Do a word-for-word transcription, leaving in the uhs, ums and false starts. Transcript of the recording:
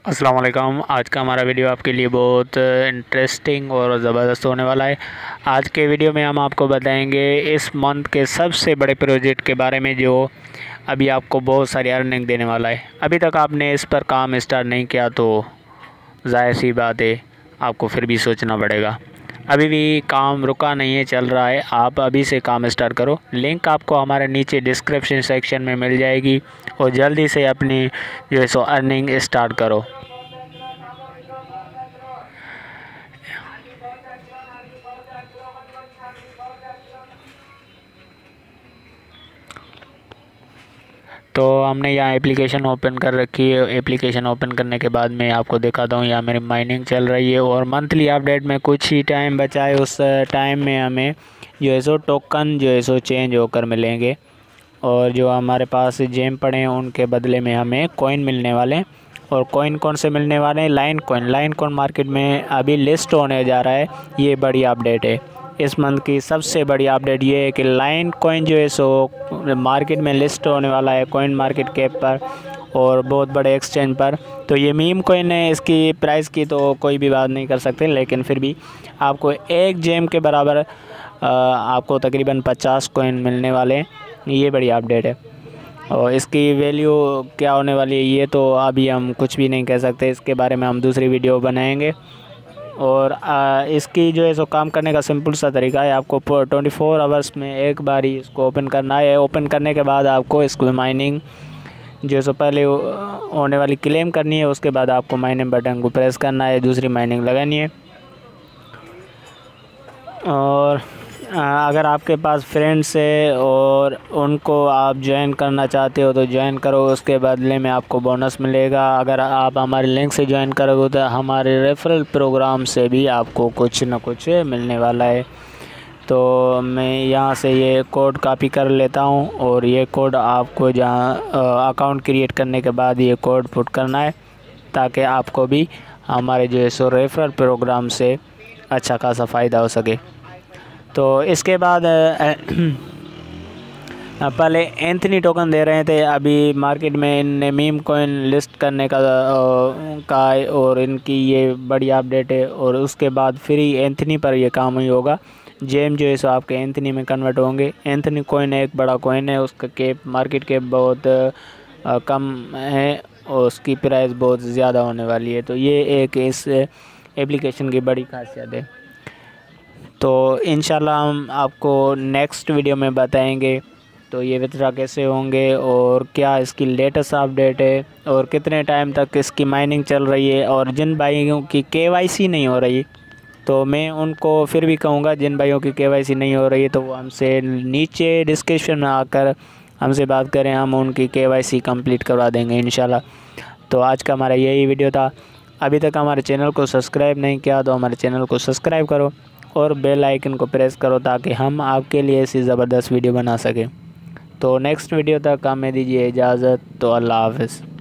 अस्सलाम वालेकुम। आज का हमारा वीडियो आपके लिए बहुत इंटरेस्टिंग और ज़बरदस्त होने वाला है। आज के वीडियो में हम आपको बताएंगे इस मंथ के सबसे बड़े प्रोजेक्ट के बारे में जो अभी आपको बहुत सारी अर्निंग देने वाला है। अभी तक आपने इस पर काम स्टार्ट नहीं किया तो ज़ाहिर सी बात है आपको फिर भी सोचना पड़ेगा। अभी भी काम रुका नहीं है, चल रहा है। आप अभी से काम स्टार्ट करो। लिंक आपको हमारे नीचे डिस्क्रिप्शन सेक्शन में मिल जाएगी और जल्दी से अपनी जो है सो अर्निंग स्टार्ट करो। तो हमने यहाँ एप्लीकेशन ओपन कर रखी है। एप्लीकेशन ओपन करने के बाद मैं आपको दिखाता हूँ, यहाँ मेरी माइनिंग चल रही है और मंथली अपडेट में कुछ ही टाइम बचा है। उस टाइम में हमें जो है सो टोकन जो है सो चेंज होकर मिलेंगे और जो हमारे पास जेम पड़े हैं उनके बदले में हमें कॉइन मिलने वाले हैं। और कॉइन कौन से मिलने वाले हैं? Line coin. Line coin market में अभी लिस्ट होने जा रहा है। ये बड़ी अपडेट है। इस मंथ की सबसे बड़ी अपडेट ये है कि लाइन कॉइन जो है सो मार्केट में लिस्ट होने वाला है कॉइन मार्केट कैप पर और बहुत बड़े एक्सचेंज पर। तो ये मीम कॉइन है, इसकी प्राइस की तो कोई भी बात नहीं कर सकते, लेकिन फिर भी आपको एक जेम के बराबर आपको तकरीबन पचास कॉइन मिलने वाले हैं। ये बड़ी अपडेट है और इसकी वैल्यू क्या होने वाली है ये तो अभी हम कुछ भी नहीं कह सकते। इसके बारे में हम दूसरी वीडियो बनाएंगे। और आ, इसकी जो है सो काम करने का सिंपल सा तरीका है। आपको ट्वेंटी फोर आवर्स में एक बार ही इसको ओपन करना है। ओपन करने के बाद आपको इसको माइनिंग जो है सो पहले होने वाली क्लेम करनी है। उसके बाद आपको माइनिंग बटन को प्रेस करना है, दूसरी माइनिंग लगानी है। और अगर आपके पास फ्रेंड्स है और उनको आप ज्वाइन करना चाहते हो तो ज्वाइन करो, उसके बदले में आपको बोनस मिलेगा। अगर आप हमारे लिंक से ज्वाइन करोगे तो हमारे रेफरल प्रोग्राम से भी आपको कुछ ना कुछ मिलने वाला है। तो मैं यहाँ से ये कोड कॉपी कर लेता हूँ और ये कोड आपको जहाँ अकाउंट क्रिएट करने के बाद ये कोड पुट करना है ताकि आपको भी हमारे जो है सो रेफरल प्रोग्राम से अच्छा खासा फ़ायदा हो सके। तो इसके बाद पहले एंथनी टोकन दे रहे थे। अभी मार्केट में इनने मीम कॉइन लिस्ट करने का का और इनकी ये बड़ी अपडेट है। और उसके बाद फ्री एंथनी पर ये काम ही होगा। जेम जो है सो आपके एंथनी में कन्वर्ट होंगे। एंथनी कॉइन एक बड़ा कॉइन है, उसका कैप मार्केट कैप बहुत आ, कम है और उसकी प्राइस बहुत ज़्यादा होने वाली है। तो ये एक इस एप्लीकेशन की बड़ी खासियत है। तो इंशाल्लाह हम आपको नेक्स्ट वीडियो में बताएंगे तो ये विथड्रॉ कैसे होंगे और क्या इसकी लेटेस्ट अपडेट है और कितने टाइम तक इसकी माइनिंग चल रही है। और जिन भाइयों की केवाईसी नहीं हो रही तो मैं उनको फिर भी कहूँगा, जिन भाइयों की केवाईसी नहीं हो रही है तो वो हमसे नीचे डिस्क्रिप्शन में आकर हमसे बात करें, हम उनकी केवाईसी कंप्लीट करवा देंगे इंशाल्लाह। तो आज का हमारा यही वीडियो था। अभी तक हमारे चैनल को सब्सक्राइब नहीं किया तो हमारे चैनल को सब्सक्राइब करो और बेल आइकन को प्रेस करो ताकि हम आपके लिए ऐसी ज़बरदस्त वीडियो बना सकें। तो नेक्स्ट वीडियो तक हमें दीजिए इजाज़त। तो अल्लाह हाफ़िज़।